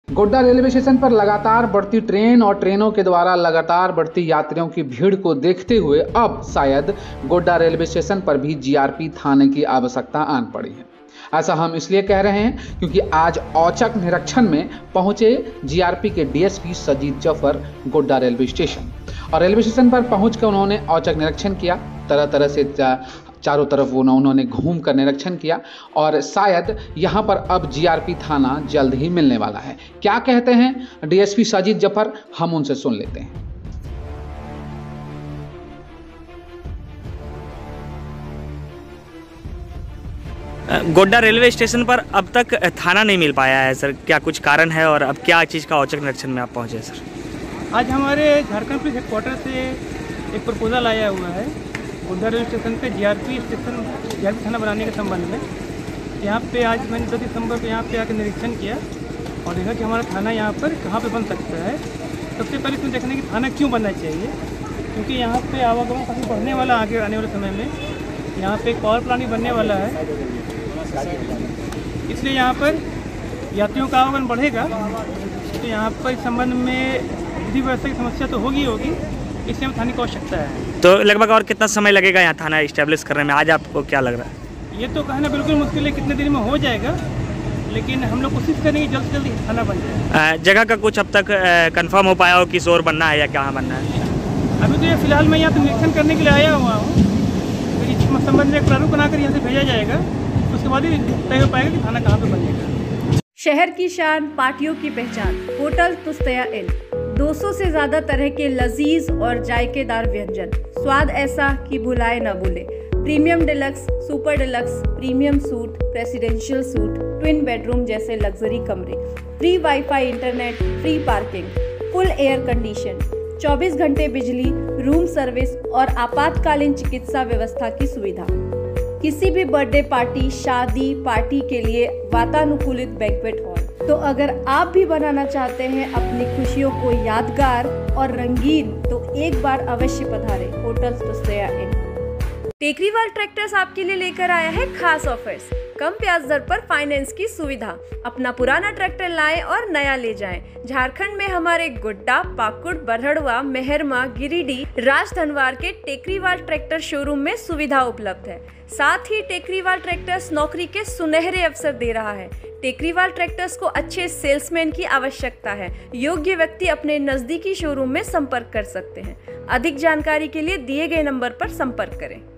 Godda railway station पर लगातार बढ़ती ट्रेन और ट्रेनों के द्वारा लगातार बढ़ती यात्रियों की भीड़ को देखते हुए अब शायद गोड्डा रेलवे स्टेशन पर भी जीआरपी थाने की आवश्यकता आन पड़ी है। ऐसा हम इसलिए कह रहे हैं क्योंकि आज औचक निरीक्षण में पहुंचे जीआरपी के DSP Sajid Zafar Godda railway station और रेलवे स्टेशन पर पहुंचकर उन्होंने औचक निरीक्षण किया। तरह तरह से चारों तरफ उन्होंने घूम कर निरीक्षण किया और शायद यहाँ पर अब जीआरपी थाना जल्द ही मिलने वाला है। क्या कहते हैं डीएसपी सजीद जफर, हम उनसे सुन लेते हैं। गोड्डा रेलवे स्टेशन पर अब तक थाना नहीं मिल पाया है सर, क्या कुछ कारण है और अब क्या चीज़ का औचक निरीक्षण में आप पहुंचे सर? आज हमारे झारखंड पुलिस हेडक्वार्टर से एक प्रपोजल आया हुआ है गोड्डा रेलवे स्टेशन पे जीआरपी थाना बनाने के संबंध में। यहाँ पे आज मैंने 10 दिसंबर को यहाँ पे आकर निरीक्षण किया और देखा कि हमारा थाना यहाँ पर कहाँ पे बन सकता है। सबसे पहले इसमें देखने की थाना क्यों बनना चाहिए, क्योंकि यहाँ पे आवागमन काफ़ी बढ़ने वाला आगे आने वाले समय में। यहाँ पे एक पावर प्लांट भी बनने वाला है, इसलिए यहाँ पर यात्रियों का आवागमन बढ़ेगा। तो यहाँ पर इस संबंध में विधि व्यवस्था की समस्या तो होगी, इसलिए थाने की आवश्यकता है। तो लगभग और कितना समय लगेगा यहाँ थाना इस्टेब्लिश करने में, आज आपको क्या लग रहा है? ये तो कहना बिल्कुल मुश्किल है, कितने दिन में हो जाएगा, लेकिन हम लोग कोशिश करेंगे जल्द से जल्द थाना बन जाए। जगह का कुछ अब तक कंफर्म हो पाया हो कि शोर बनना है या कहाँ बनना है? अभी तो ये फिलहाल मैं यहाँ पे निरीक्षण करने के लिए आया हुआ हूँ। फिर इस संबंध में एक प्रारूप बनाकर यहाँ से भेजा जाएगा, उसके बाद ही तय हो पाएगा कि थाना कहाँ पे बनेगा। शहर की शान, पार्टियों की पहचान, होटल तुस्तया इन। 200 से ज्यादा तरह के लजीज और जायकेदार व्यंजन, स्वाद ऐसा कि भुलाए न भूले। Premium deluxe, super deluxe, premium suite, presidential suite, twin bedroom जैसे लग्जरी कमरे, free wifi, internet, free parking, full air condition, 24 घंटे बिजली, रूम सर्विस और आपातकालीन चिकित्सा व्यवस्था की सुविधा। किसी भी बर्थडे पार्टी, शादी पार्टी के लिए वातानुकूलित बैंक्वेट हॉल। तो अगर आप भी बनाना चाहते हैं अपनी खुशियों को यादगार और रंगीन, तो एक बार अवश्य पधारें hotel Tustaya inn. Tekriwal tractors आपके लिए लेकर आया है खास ऑफर्स, कम ब्याज दर पर फाइनेंस की सुविधा। अपना पुराना ट्रैक्टर लाएं और नया ले जाएं। झारखंड में हमारे गोड्डा, पाकुड़, बरहड़वा, मेहरमा, गिरिडीह, राजधनवार के टेकरीवाल ट्रैक्टर शोरूम में सुविधा उपलब्ध है। साथ ही टेकरीवाल ट्रैक्टर्स नौकरी के सुनहरे अवसर दे रहा है। टेकरीवाल ट्रैक्टर्स को अच्छे सेल्समैन की आवश्यकता है। योग्य व्यक्ति अपने नजदीकी शोरूम में संपर्क कर सकते हैं। अधिक जानकारी के लिए दिए गए नंबर पर संपर्क करें।